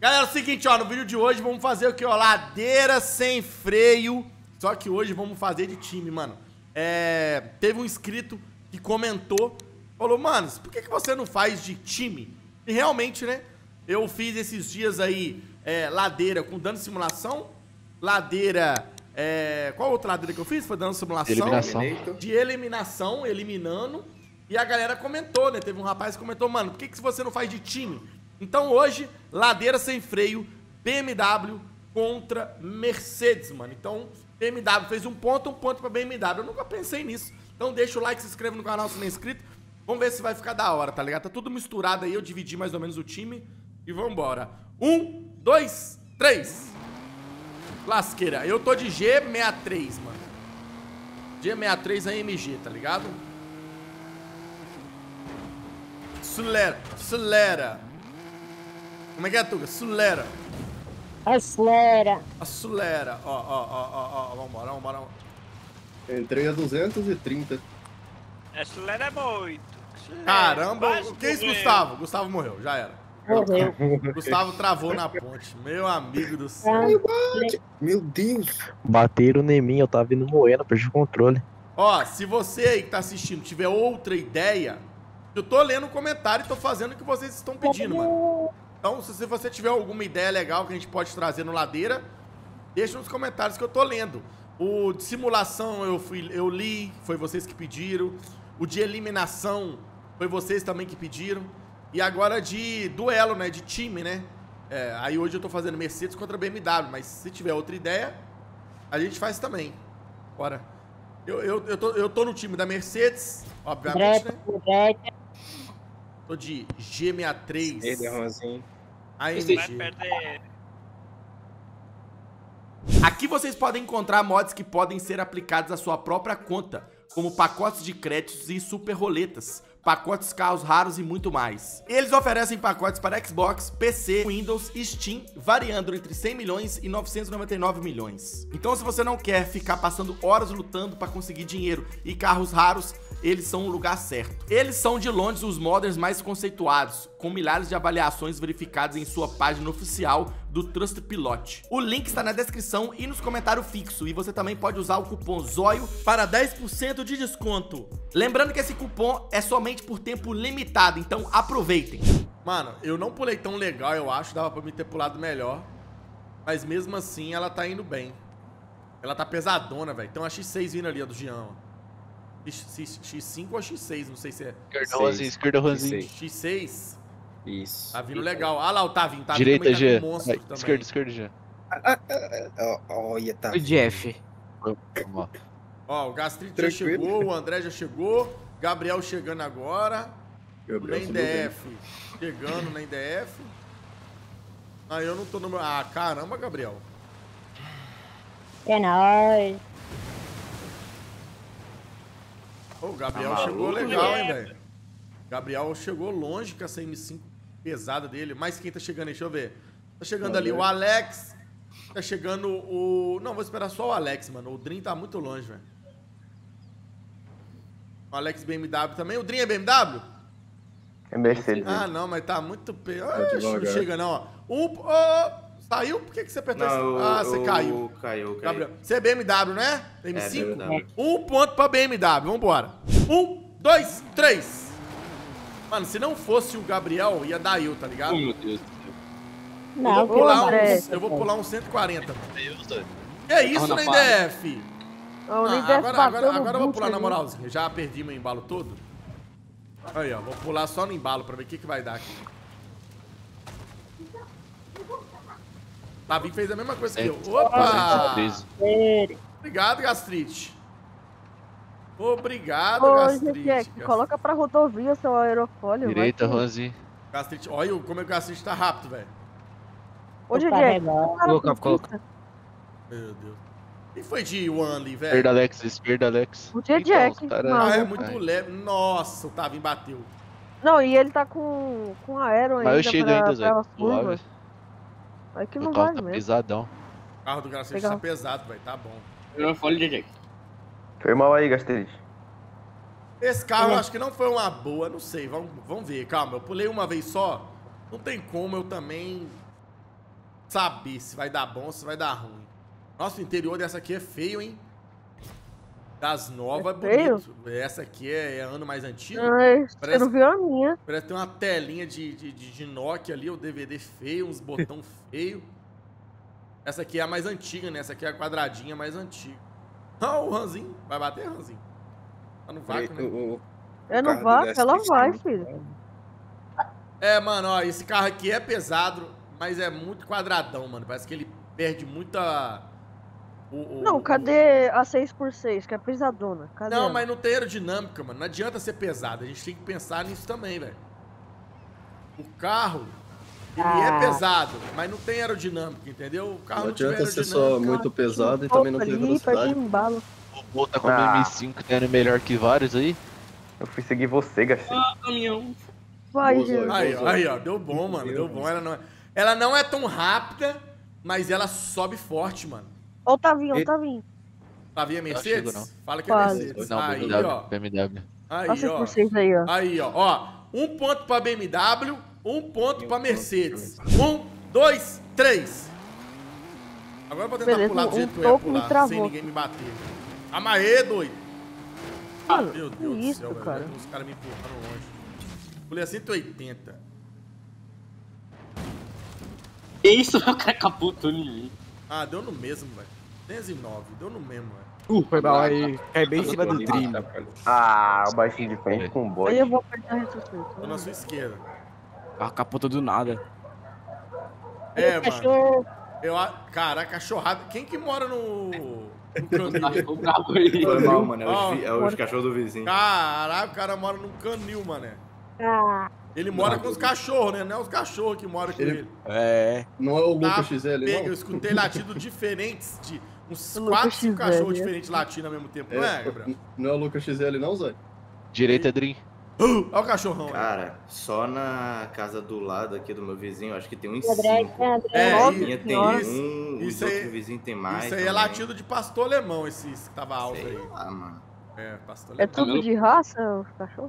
Galera, é o seguinte, ó, no vídeo de hoje vamos fazer o que, ó, ladeira sem freio. Só que hoje vamos fazer de time, mano. Teve um inscrito que comentou, falou, mano, por que você não faz de time? E realmente, né, eu fiz esses dias aí, ladeira com dano de simulação, ladeira, qual outra ladeira que eu fiz? Foi dano de simulação? De eliminação, eliminando. E a galera comentou, né, teve um rapaz que comentou, mano, por que você não faz de time? Então hoje, ladeira sem freio, BMW contra Mercedes, mano. Então, BMW fez um ponto pra BMW. Eu nunca pensei nisso. Então deixa o like, se inscreva no canal se não é inscrito. Vamos ver se vai ficar da hora, tá ligado? Tá tudo misturado aí, eu dividi mais ou menos o time. E vambora. 1, 2, 3. Lasqueira. Eu tô de G63, mano. G63 AMG, tá ligado? Acelera, acelera. Como é que é, Tuga? Acelera. Acelera. Acelera. Ó. Vambora. Entrei a 230. Acelera muito. Caramba, o que é isso, Gustavo? Gustavo morreu, já era. Morreu. Gustavo travou na ponte. Meu amigo do céu. Meu Deus. Bateram em mim, eu tava vindo moendo, perdi o controle. Ó, se você aí que tá assistindo tiver outra ideia, eu tô lendo o comentário e tô fazendo o que vocês estão pedindo, mano. Então, se você tiver alguma ideia legal que a gente pode trazer no Ladeira, deixa nos comentários que eu tô lendo. O de simulação eu li, foi vocês que pediram. O de eliminação foi vocês também que pediram. E agora de duelo, né? De time, né? Aí hoje eu tô fazendo Mercedes contra BMW, mas se tiver outra ideia, a gente faz também. Bora. Eu tô no time da Mercedes, obviamente, né? Tô de G63. AMG. Vai perder. Aqui vocês podem encontrar mods que podem ser aplicados à sua própria conta, como pacotes de créditos e super roletas, pacotes carros raros e muito mais. Eles oferecem pacotes para Xbox, PC, Windows e Steam, variando entre 100 milhões e 999 milhões. Então se você não quer ficar passando horas lutando para conseguir dinheiro e carros raros, eles são o lugar certo. Eles são de longe os modders mais conceituados, com milhares de avaliações verificadas em sua página oficial do Trustpilot. O link está na descrição e nos comentários fixos, e você também pode usar o cupom ZOIO para 10% de desconto. Lembrando que esse cupom é somente por tempo limitado, então aproveitem. Mano, eu não pulei tão legal, eu acho, dava pra me ter pulado melhor, mas mesmo assim ela tá indo bem. Ela tá pesadona, velho. Tem uma X6 vindo ali, a do Jean, ó. X5 ou X6, não sei se é. Esquerda, Ranzinho. X6? Isso. Tá vindo legal. Ah lá o Tavinho. Direita, G. Tá monstro também. Esquerda, G. Olha, tá. O Jeff. Ó, o Gastrit já Tranquilo. chegou, o André já chegou, Gabriel chegando agora. Gabriel Na subiu bem. NDF. Chegando na NDF. Ah, eu não tô no meu... Ah, caramba, Gabriel. É nóis. Ô, o Gabriel Tá chegou maluco, legal, hein, né? velho. Gabriel chegou longe com essa M5 pesada dele. Mas quem tá chegando aí? Deixa eu ver. Tá chegando ali o Alex. Tá chegando o... Não, vou esperar só o Alex, mano. O Dream tá muito longe, velho. O Alex BMW também. O Dream é BMW? É Mercedes. Ah, não, mas tá muito... devagar. Não chega, não, ó. Saiu? Por que você apertou isso? Não, Ah, você caiu. Caiu. Gabriel, você é BMW, né? M5? BMW. Um ponto pra BMW, vambora. 1, 2, 3. Mano, se não fosse o Gabriel, ia dar eu, tá ligado? Meu Deus. Não, eu vou pô, pular uns 140. Que é isso, né, DF? Agora eu vou pular na moralzinha. Já perdi meu embalo todo. Aí, ó, vou pular só no embalo pra ver o que vai dar aqui. Tavi fez a mesma coisa que eu. Opa! Obrigado, Gastrite. Obrigado, Gastrite. Jack, coloca pra rodovia seu aerofólio. Direita, vai que- Ranzinho. Gastrite, olha como é que o Gastrite tá rápido, velho. Ô, Jack, Coloca. Meu Deus. Quem foi de One ali, Esquerda, velho? esquerda, Alex. O Jack, cara- Ah, é maluco. muito leve. Nossa, o Tavinho bateu. Não, e ele tá com aero ainda. Mas eu chego ainda, Zé. pra curva. Suave. Aí que O não carro vai tá mesmo. pesadão. O carro do Gastrite Legal. tá pesado, velho. Tá bom. Aerofólio de Jack. Foi mal aí, Gastrid. Esse carro eu acho que não foi uma boa, não sei. Vamos ver, calma. Eu pulei uma vez só. Não tem como eu também saber se vai dar bom ou se vai dar ruim. Nossa, o interior dessa aqui é feio, hein? Das novas é feio? bonito. Essa aqui é ano mais antigo. Ai, você Parece- não viu a minha. Parece ter uma telinha de Nokia ali, o DVD feio, uns botão feio. Essa aqui é a mais antiga, né? Essa aqui é a quadradinha mais antiga. Ah, o Ranzinho. Vai bater, Ranzinho? Tá no vácuo, né? É no vácuo, ela vai, filho. É, mano, ó, esse carro aqui é pesado, mas é muito quadradão, mano. Parece que ele perde muita... Não, cadê a 6x6, que é pesadona? Cadê Não, ela? mas não tem aerodinâmica, mano. Não adianta ser pesado. A gente tem que pensar nisso também, velho. O carro, ele é pesado, mas não tem aerodinâmica, entendeu? O carro Não não tiver adianta ser só aerodinâmica. muito pesado e também não ter Ali, velocidade. perde um embalo. O robô tá com Ah. M5 tendo melhor que vários aí. Eu fui seguir você, Gastei. Caminhão. Vai, Boa, gente. Zóio. Aí, ó, deu bom, mano, deu bom. Ela não é tão rápida, mas ela sobe forte, mano. Ó o Tavinho, ó o Tavinho. Tavinha Não Mercedes? chego, não. Fala que é Quase. Mercedes. Não, Aí, BMW. ó. BMW. Aí, Ó ó. 6x6 aí, ó. Aí, ó. 1 ponto pra BMW, 1 ponto pra Mercedes. 1, 2, 3. Agora eu vou tentar Beleza, pular do um jeito que eu ia pouco me pular, travou. sem ninguém me bater. Amaê, doido. Mano, Meu que Deus do isso, céu, velho. cara? Olha os caras me empurrando longe. Pulei a 180. Que isso? O cara capotou em mim. Ah, deu no mesmo, velho. 209, deu no mesmo, velho. Foi mal aí. Cai bem em cima do Dream. Ah, o baixinho de frente com o Aí bode. eu vou apertar a retrocessão. Tô na sua esquerda. Carro capotou do nada. É, mano. Cachorro. Cara, cachorrada. Quem que mora no canil? Ficou bravo aí. Foi mal, mano. Ó, É os cachorros do vizinho. Caralho, o cara mora num canil, mané. Ah, Ele mora com os cachorros, né? Não é os cachorros que moram com ele. É. Não é o Tá, Lucas XL, pega, eu não? escutei latidos diferentes, de uns O 4, Lucas 5 XL, cachorros né? diferentes latindo ao mesmo tempo, não é, Gabriel? Não é o Lucas XL, não, Zóio? Direita, Dream. Olha o cachorrão aí. Cara, só na casa do lado aqui do meu vizinho, acho que tem uns André, 5. André. É, A e- minha tem Nossa. um, os Isso aí- outros vizinhos tem mais. Isso aí é também. latido de pastor alemão, esse que tava alto Sei aí. lá, mano. É, pastor É alemão. tudo de raça, os cachorros?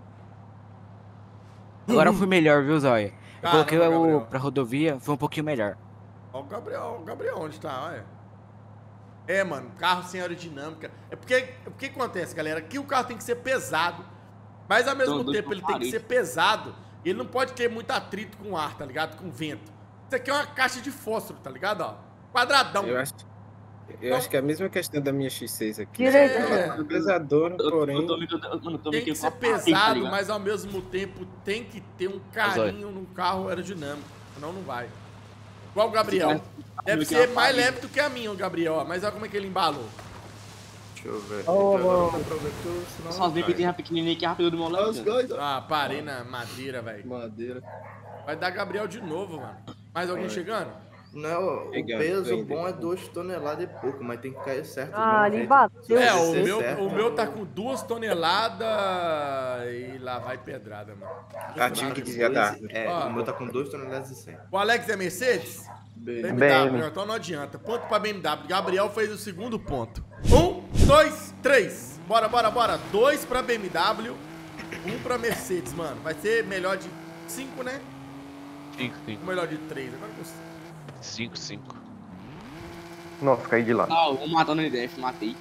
Agora eu fui melhor, viu, Zóia? Eu Caramba, coloquei Gabriel. pra rodovia, foi um pouquinho melhor. Ó o Gabriel onde tá, olha. É, mano, carro sem aerodinâmica. É porque acontece, galera, que o carro tem que ser pesado, mas ao mesmo Dois tempo ele tem que ser pesado e ele não pode ter muito atrito com o ar, tá ligado? Com o vento. Isso aqui é uma caixa de fósforo, tá ligado, ó? Quadradão. Eu acho que é a mesma questão da minha X6 aqui. Direita, É. gente. Pesadona, porém. Eu tô meio Tem que ser pesado, mas ao mesmo tempo tem que ter um carinho no carro aerodinâmico, senão não vai. Igual o Gabriel. Deve ser mais leve do que a minha, o Gabriel, ó, mas olha como é que ele embalou. Deixa eu ver. Ô, Agora ô. não dá pra ver porque eu- senão Só não vem cai. pedir pequenininho que é rápido do meu lado. Ah, parei na madeira, velho. Madeira. Vai dar Gabriel de novo, mano. Mais alguém chegando? Não, o Legal, peso entendi. bom é 2 toneladas e pouco, mas tem que cair certo. do Ah, mesmo ali jeito. bateu. É, Deve o ser meu, certo. o meu tá com 2 toneladas e lá vai pedrada, mano. Ah, tinha que desviar da Dois- árvore. É, Ó. o meu tá com 2 toneladas e 100. O Alex é Mercedes? Bem. BMW, então não adianta. Ponto pra BMW. Gabriel fez o segundo ponto. 1, 2, 3. Bora, bora, bora. 2 pra BMW, 1 pra Mercedes, mano. Vai ser melhor de 5, né? 5, 5. Ou melhor de 3? Agora não sei. 5, 5. Nossa, caí de lado. Ah, vou matar no NDF, matei.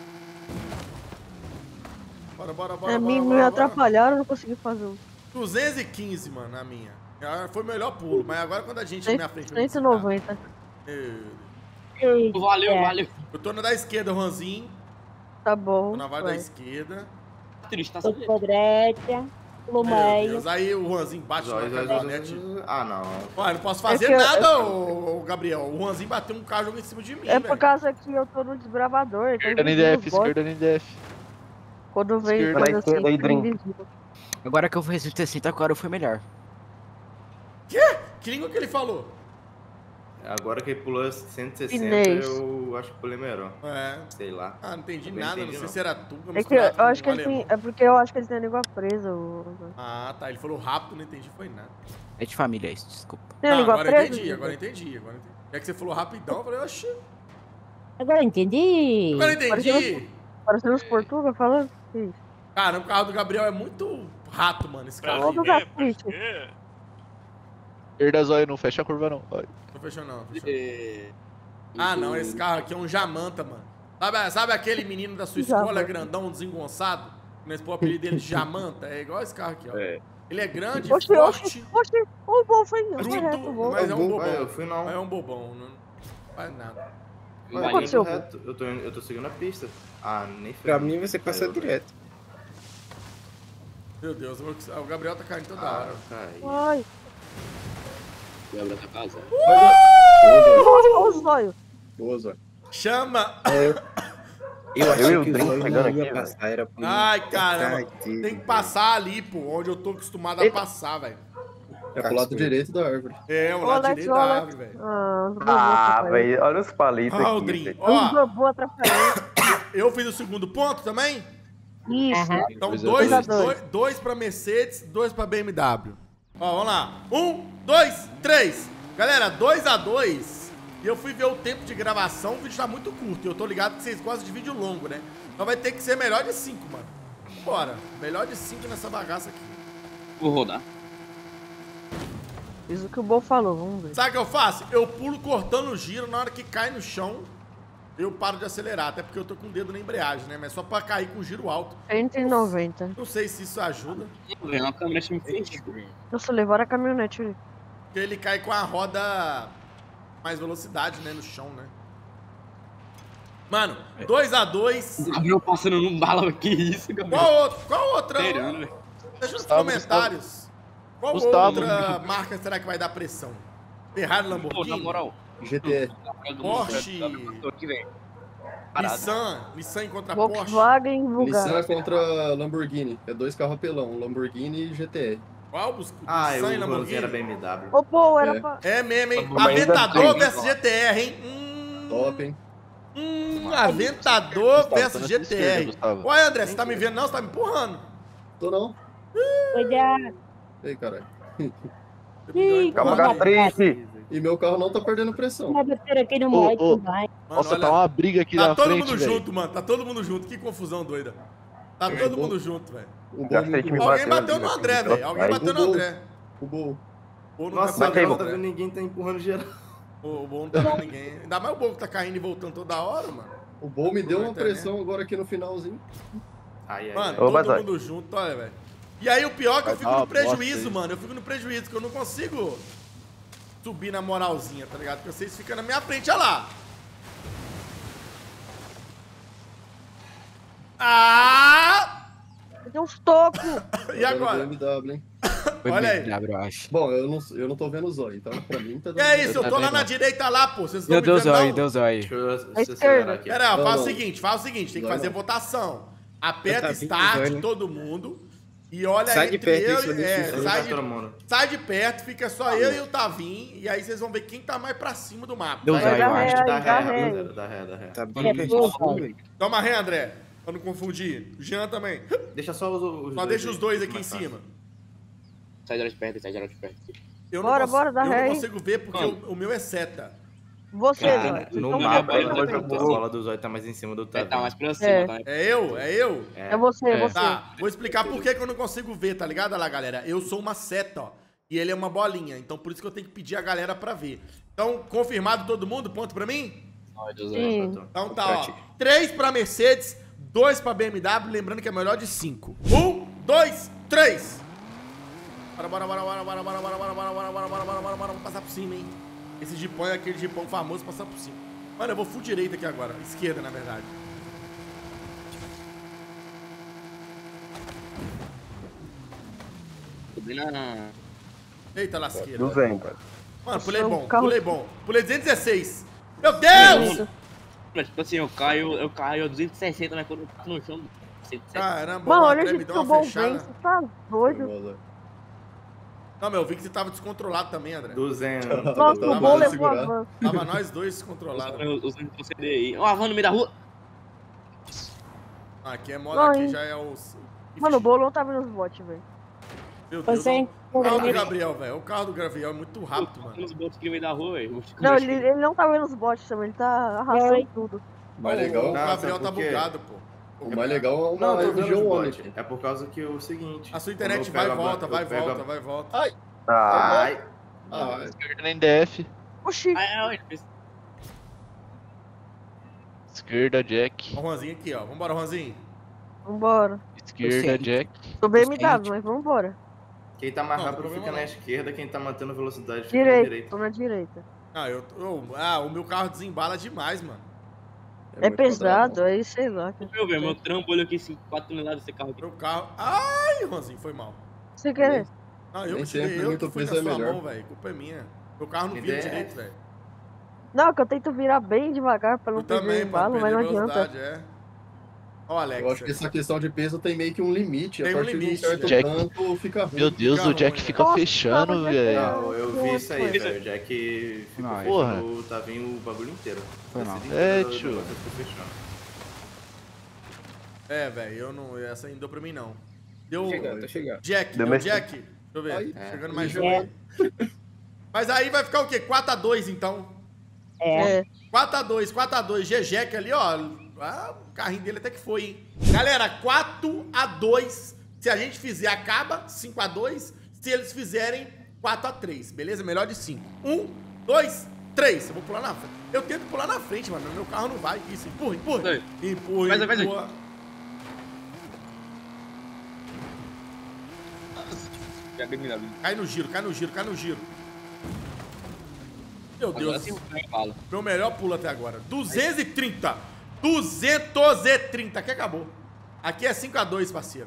Bora, bora, bora. É, bora, me bora, atrapalharam, eu não consegui fazer um. 215, mano, a minha. Foi o melhor pulo, mas agora quando a gente na minha frente... vai 190. Eu Valeu, valeu. tô na da esquerda, Juanzinho. Tá bom. Tô na vaga da vai. esquerda. Triste, tá Tô sabendo? pra direita. Pelo Meu meio. Deus, aí o Juanzinho bate Zóio, na zóio, caminhonete. zóio. Ah, não. Olha, eu não posso fazer É que eu- nada, ô Gabriel. O Juanzinho bateu um carro jogou em cima de mim, É velho. por causa que eu tô no desbravador. Então Esquerda no NDF, esquerda no NDF. Quando vem Esquerda coisa na assim, esquerda aí, fica Dream. invisível. Agora que eu fiz 160, agora eu fui melhor. Que língua que ele falou? Agora que ele pulou 160, Chinês. eu acho que pulei melhor. É. Sei lá. Ah, não entendi Também nada, entendi, não sei não. se era tu. É que eu acho que ele tem. É porque eu acho que ele tem a língua presa. Ah, tá. Ele falou rápido, não entendi, foi nada. É de família isso, desculpa. Tem a Não, língua agora eu presa? entendi, agora eu entendi, agora eu entendi. É que você falou rapidão, eu falei, oxi. Agora eu entendi. Agora eu entendi. Parecendo os portugueses falando. Que isso? Cara, o carro do Gabriel é muito rato, mano, esse carro. Olha o aí. Gatite. Esquerda, Zóio, não fecha a curva não. Vai. Não fechou não. É... Ah, não, esse carro aqui é um jamanta, mano. Sabe aquele menino da sua escola, grandão, desengonçado? Nós pôr o apelido dele de jamanta? É igual esse carro aqui, ó. É. Ele é grande, Oxi, forte, o bom foi bruto, mas é um bobão. Eu fui não. É um bobão, não faz nada. Vai aconteceu? reto. Eu tô seguindo a pista. Ah, nem foi. Pra mim você passa direto. Meu Deus, o Gabriel tá caindo toda hora. Cai. Ai. Gabriel tá casado. Olha o zóio. Boa, Zóio. Chama! Eu achei o que o Drink Zóio pegando não ia aqui, passar, era por Ai, caramba. Ai, Deus. Tem que passar ali, pô, onde eu tô acostumado a passar, velho. É pro lado direito da árvore. É, o lado direito da árvore, velho. Ah, velho, olha os palitos Ah, aqui. Aldrin, velho. ó, Boa atrapalhando. eu fiz o segundo ponto também? Isso. Então, Dois a dois pra Mercedes, 2 pra BMW. Ó, vamos lá. 1, 2, 3. Galera, 2x2. E eu fui ver o tempo de gravação, o vídeo tá muito curto. E eu tô ligado que vocês gostam de vídeo longo, né? Então vai ter que ser melhor de 5, mano. Bora. Melhor de 5 nessa bagaça aqui. Vou rodar. Isso que o Bom falou, vamos ver. Sabe o que eu faço? Eu pulo cortando o giro, na hora que cai no chão, eu paro de acelerar. Até porque eu tô com o dedo na embreagem, né? Mas só pra cair com giro alto. 190. Não sei se isso ajuda. A câmera me fez. Nossa, levaram a caminhonete ali. Porque ele cai com a roda mais velocidade, né? No chão, né? Mano, 2x2. Gabriel passando num bala, que isso, Gabriel? Qual outra? Esperando, velho. Deixa nos Gustavo, comentários. Qual Gustavo. outra marca será que vai dar pressão? Ferrari, Pô, na Lamborghini, moral. GTR. Porsche, Aqui, velho. Parado. Nissan contra Porsche. Volkswagen, Nissan Vulgar. é contra Lamborghini. É 2 carros apelão, Lamborghini e GTR. Qual Nissan e Ah, eu Lamborghini? era BMW. Ô, pô, era É. pra... É mesmo, hein? Mas ainda Aventador tem, versus GTR, hein? Top, hein? Aventador Gustavo, versus tá na sua esquerda, GTR. Gustavo. Ué, André, você tá me vendo não? Você tá me empurrando. Tô não. Cuidado. Ei, caralho. Ih, Calma, como Caprice. E meu carro não tá perdendo pressão. vai bater aqui no Ô, moleque, ô. vai. Nossa, olha, tá uma briga aqui tá na todo frente, mundo velho. junto, mano. Tá todo mundo junto. Que confusão doida. Tá todo mundo junto, velho. O Já bom sei que me Alguém bateu bateu ali, no né? André, velho. Alguém Vai. bateu no André. O bom. O não Nossa, tá Batei, não batendo tá no vendo André. ninguém, tá empurrando geral. O bom não tá vendo ninguém. Ainda mais o bom que tá caindo e voltando toda hora, mano. O bom me deu uma Internet. pressão agora aqui no finalzinho. Ai, Mano, Ô, todo Bazar. mundo junto, olha, velho. E aí o pior é que eu Vai fico dar no uma bosta prejuízo, aí. mano. Eu fico no prejuízo, que eu não consigo subir na moralzinha, tá ligado? Porque vocês ficam na minha frente, olha lá. Ah! Tem uns tocos. E agora? BMW, hein? Olha aí. Gabriel, eu acho. Bom, eu não tô vendo o zóio, então pra mim tá Que é isso? Eu tô lá na direita lá, pô. Vocês não Deu estão me zóio, vendo, deu não? zóio. Deixa eu esquerda. acelerar aqui. Pera, Não, faz o não. seguinte, tem que Vai fazer não. votação. Aperta Tá vindo start, zóio, né? todo mundo. E olha Sai de entre perto, eu isso e... ali, É, isso Tá todo mundo. sai de perto, fica só eu e o Tavim. E aí vocês vão ver quem tá mais pra cima do mapa. Deu Vai. zóio, eu Dá acho. ré, Dá dá ré, ré. rapaziada, dá ré, dá ré. Tá bem É, pertinho, pô, velho. Toma ré, André. Pra não confundir. O Jean também. Deixa só os Só deixa os dois aqui em mais fácil. cima. Sai de perto, sai de perto. Eu Bora, não, bora, dá eu ré não aí. consigo ver porque Mano. o meu é seta. Você, Cara, Zóio. Vocês No tão mapa, vendo? a bola do zóio tá mais em cima do Vai Tavinho. tá mais pra cima, É. tá? É eu? É eu? É você, é você. Tá, vou explicar por que que eu não consigo ver, tá ligado? Olha lá, galera. Eu sou uma seta, ó. E ele é uma bolinha. Então por isso que eu tenho que pedir a galera pra ver. Então, confirmado todo mundo? Ponto pra mim? Sim. Então tá, ó. 3 pra Mercedes, 2 pra BMW. Lembrando que é melhor de 5. 1, 2, 3. Bora, bora, bora, bora, bora, bora, bora, bora, bora, bora, bora, bora, bora, bora, bora. Vamos passar por cima, hein? Esse jipão é aquele jipão famoso passar por cima. Mano, eu vou full direita aqui agora. Esquerda, na verdade. Subi na... Eita, lasqueira. 200. Mano, pulei bom, carro- pulei bom. Pulei 216. Meu Deus! Mas, tipo assim, eu caio a 260, né? Quando eu tô no chão. 160. Caramba, Mano, o olha André o me jeito deu que o uma Bom fechada. vem. Você tá doido? Boa, Zóio. Não, meu, eu vi que você tava descontrolado também, André. 200. Nossa, Tá o Bom mandando levou a segurar. van. Tava nós dois descontrolados. Os CD aí. Ó, a van no meio da rua. Aqui é moda, Não, aqui hein? já é o... Mano, o Bom não tá vendo os bots, velho. Meu Deus, Você, o carro do Gabriel, velho. O carro do Gabriel é muito rápido, mano. Tem uns bots aqui no meio da rua, velho. Não, ele não tá vendo os bots também, ele tá arrasando Oi. tudo. O mais legal, O Gabriel sabe tá por quê? bugado, pô. o mais legal é Não, uma tô vendo região os One bots. aqui. É por causa que é o seguinte. A sua internet quando eu vai e pego a volta, ban- vai eu e pego volta, a- vai e volta. Ai, Ai. Ah, Esquerda na NDF. Oxi. Esquerda, Jack. Ó o Ronzinho aqui, ó. Vambora, Ronzinho. Vambora. Esquerda, Jack. Tô bem MW, mas vambora. Quem tá mais Não, rápido problema fica na não. esquerda, quem tá mantendo velocidade fica na direita. Tô na direita. Ah, o meu carro desembala demais, mano. É pesado, aí sei lá. Meu velho, meu trambolho aqui, 4 toneladas desse carro aqui. Meu carro. Ai, Ronzinho, foi mal. Você quer? Não, eu Nem que tirei, sempre eu muito que fui na peso é sua melhor. mão, velho. Culpa é minha. Meu carro não vira Ideia. direito, velho. Não, que eu tento virar bem devagar pra não Eu perder também, o embalo, mano, mas não perder adianta. velocidade, é. Ó, Alex. Eu acho que essa questão de peso tem meio que um limite. Tem a um partir limite, de um certo Jack. tanto fica ruim. Meu Deus, Fica o Jack ruim, fica Nossa, fechando, mas velho. Não, eu vi isso aí, Foi. velho. O Jack ficou Não, porra. fechando o Tavinho o bagulho inteiro. Foi mal. Descida É, inteira do tio. negócio ficou fechando. É, velho, eu não. Essa aí não deu pra mim, não. Deu. Tô chegando. Jack, Deu deu mais- Jack. Deixa eu ver. Aí. Chegando mais É. jogo aí. Mas aí vai ficar o quê? 4x2, então. É. 4x2, 4x2. GG ali, ó. Ah, o carrinho dele até que foi, hein? Galera, 4x2. Se a gente fizer, acaba. 5x2. Se eles fizerem, 4x3. Beleza? Melhor de 5. 1, 2, 3. Eu vou pular na frente. Eu tento pular na frente, mano. Meu carro não vai. Isso, empurra, empurra. Vai. Empurra, Vai, vai, vai. empurra. Já bem melhor. Cai no giro, cai no giro, cai no giro. Meu Agora Deus. sim, vai bala. Meu melhor pulo até agora. 230. 230. Que acabou. Aqui é 5x2, parceiro.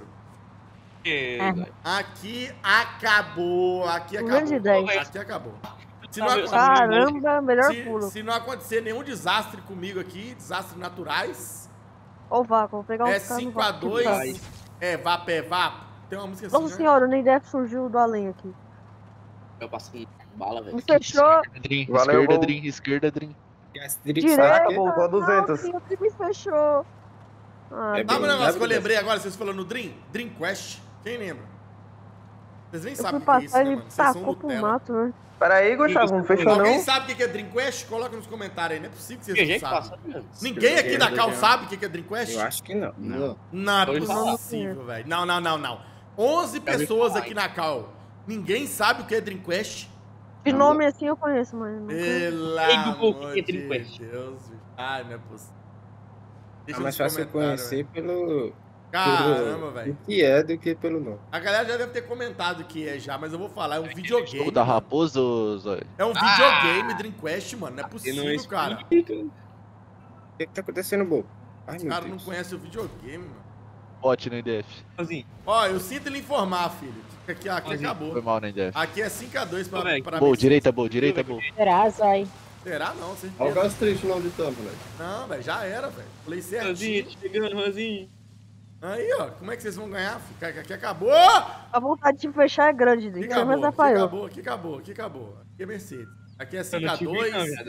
Aqui acabou. Aqui acabou. Grande ideia. Aqui acabou. Se Tá, não, meu, acon- Caramba, melhor pulo. se não acontecer nenhum desastre comigo aqui, desastres naturais, Ó o vácuo, vou pegar é o carro no 5x2. vácuo. É, vá, pé, vá. Tem uma música assim, Nossa né? senhora, o Neidef surgiu do além aqui. Eu passei bala, velho. Me fechou. Dream, Valeu, esquerda, gol. Dream, esquerda, Dream. Direita. Caraca, voltou a 200. Não, o me fechou. Ah, É Sabe um bem negócio que eu rápido. lembrei agora, vocês falando no Dream? Dream Quest. Quem lembra? Vocês nem eu sabem fui o que é isso, passar né, e mano? ele Vocês são tacou pro Nutella. mato, né? Pera aí, Gustavo, não fechou Alguém não? sabe o que é Dream Quest? Coloca nos comentários aí. Não é possível que vocês Tem não gente que sabem. passa, mesmo. Ninguém aqui da Cal Esquerda, sabe o que é Dream Quest? Eu acho que não. Não. Não é Dois possível, velho. Não, não, não, não. 11 pessoas aqui na Cal. Ninguém sabe o que é Dream Quest? De nome assim eu conheço, mas nunca... Pelo Ei, Google, o amor que é de Dream Quest? Deus, velho. Ah, não é possível. Deixa É mais nos fácil comentários, conhecer pelo. velho. Caramba, pelo velho. o que é do que pelo nome. A galera já deve ter comentado o que é já, mas eu vou falar. É um videogame. Jogo da mano. Raposa, Zóio. É um videogame Dream Quest, mano. Não é E possível, não cara. explica. O que tá acontecendo, Bo? Ai, Os meu caras não Deus. conhecem o videogame, mano. Bot na NDF. Assim, Ó, eu sinto lhe informar, filho. Que aqui Foi acabou. mal na NDF. Aqui é 5x2 Ô, velho, pra Boa, mim. direita, boa, direita, boa. Será, Zói? Será não, Olha o certeza. gastrite lá onde tá, moleque. Não, velho, já era, velho. Falei certinho. Rosinho, chegando, Rosinho. Aí, ó, como é que vocês vão ganhar, filho? Aqui acabou! A vontade de fechar é grande, Aqui Drico. acabou, Mas aqui atrapalhou. acabou, aqui acabou, aqui acabou. Aqui é Mercedes. Aqui é Eu não te vi, não, 5x2. viado.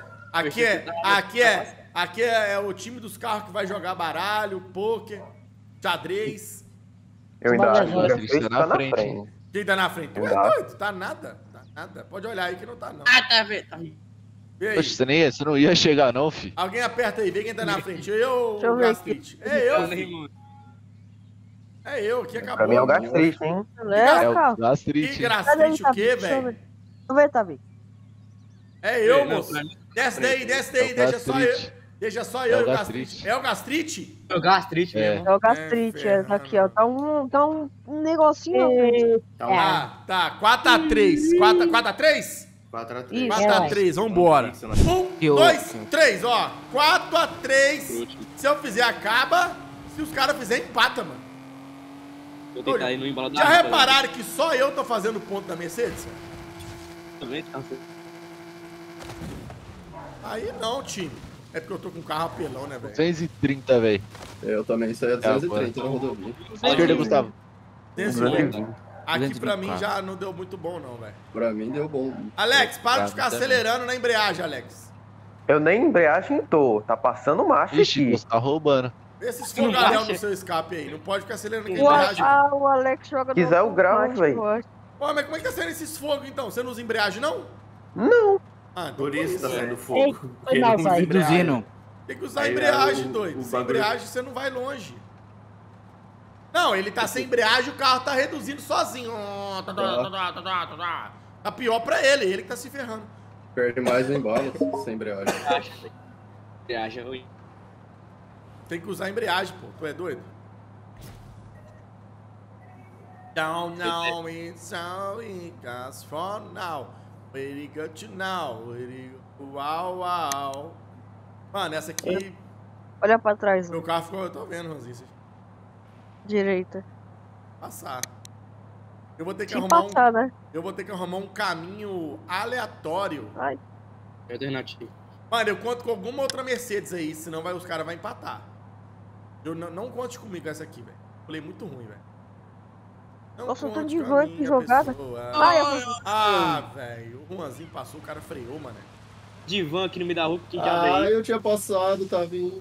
Aqui é o time dos carros que vai jogar baralho, pôquer, xadrez. Eu ainda acho que Bagagem. o Gastrite tá na frente. Quem tá na frente? Tu é Exato. doido? Tá nada, tá nada. Pode olhar aí que não tá, não. Ah, tá vendo? Tá vendo? E aí? Poxa, você não ia chegar não, fi. Alguém aperta aí, vê quem tá na frente. Eu ou Deixa eu o ver Gastrite? É eu, Tá filho. rimando. É eu, aqui acabou. Pra mim é o Gastrite, hein? É Galera, o carro. Que Gastrite. Cadê ele, Gastrite o Tavi? quê, Deixa eu velho? ver. Deixa eu ver, Tavi. É eu, Não, moço. pra mim- Desce daí, É o deixa só eu. Gastrite. Deixa só É eu o e o Gastrite. Gastrite. É o Gastrite? É o gastrite É. mesmo. É o gastrite, É, tá aqui, ó. Tá um negocinho na frente. E... Então, Ah, tá. 4x3. 4x3? 4x3. Isso. 4x3, vambora. 1, Eu- 2, 3, ó. 4x3. Se eu fizer, acaba. Se os caras fizerem, empata, mano. Vou tentar ir no embalo da Já rua, repararam que só eu tô fazendo ponto da Mercedes? também, tá? Aí não, time. É porque eu tô com um carro apelão, né, velho? 230, velho. Eu também saí a 230 na rodovia. Esquerda, Gustavo. Desse Grande. jeito. Aqui pra mim 224. já não deu muito bom, não, velho. Pra mim deu bom. Alex, para de ficar Tá, tá acelerando na embreagem, Alex. Eu nem embreagem tô. Tá passando marcha Ixi, aqui. você tá roubando. Vê esses Não fogaréu baixa. no seu escape aí. Não pode ficar acelerando com a O, embreagem. o Alex joga Quiser eu gravo, automático, velho. eu acho. Pô, mas como é que tá saindo esses fogos, então? Você não usa embreagem, não? Não. Ah, então Por isso tá velho. saindo Ei, fogo. foi Porque mal, não usa vai. embreagem. Reduzindo. Tem que usar Aí, embreagem, o doido. Sem bagulho- embreagem você não vai longe. Não, ele tá sem embreagem, o carro tá reduzindo sozinho. Ó, tá. Tá pior pra ele que tá se ferrando. Perde mais no embalo, sem embreagem. Embreagem. Tem que usar a embreagem, pô. Tu é doido? Don't know it's how it goes for now. Where it go to now? Where it go... Uau, uau. Mano, essa aqui... Olha pra trás. Meu carro ficou... Eu tô vendo, Ranzinho. Direita. Passar. Eu vou ter que Se arrumar passar, né? Eu vou ter que arrumar um caminho aleatório. Ai. Alternativo. Mano, eu conto com alguma outra Mercedes aí, senão os caras vão empatar. Eu não conte comigo com essa aqui, velho. Falei muito ruim, velho. Nossa, eu tô de van aqui jogada. Velho. O Juanzinho passou, o cara freou, mano. De van aqui no meio da rua, que já eu tinha passado, tá vindo.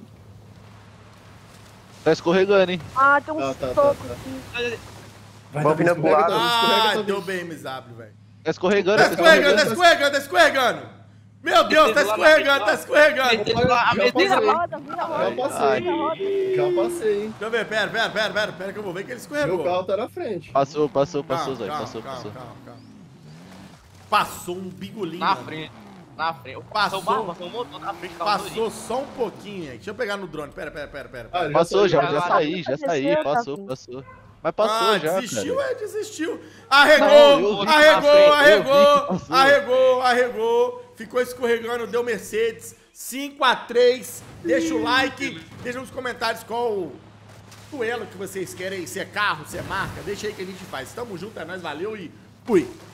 Tá escorregando, hein? Ah, tem um toco aqui. Vamos vindo pro lado. Deu bem, MW, velho. Tá escorregando, Tá escorregando. Meu Deus, tá escorregando. Já passei, hein? Deixa eu ver, pera que eu vou ver que ele escorregou. Meu carro tá na frente. Passou, Zóio. Calma. Passou um bigolinho. Na frente. Passou só um pouquinho aí. Deixa eu pegar no drone. Pera. Passou, já saí. Passou. Mas passou já, desistiu, cara. Desistiu. Arregou. Ficou escorregando, deu Mercedes. 5-3. Deixa o like. Deixa nos comentários qual o duelo que vocês querem. Se é carro, se é marca. Deixa aí que a gente faz. Tamo junto, é nóis, valeu e fui.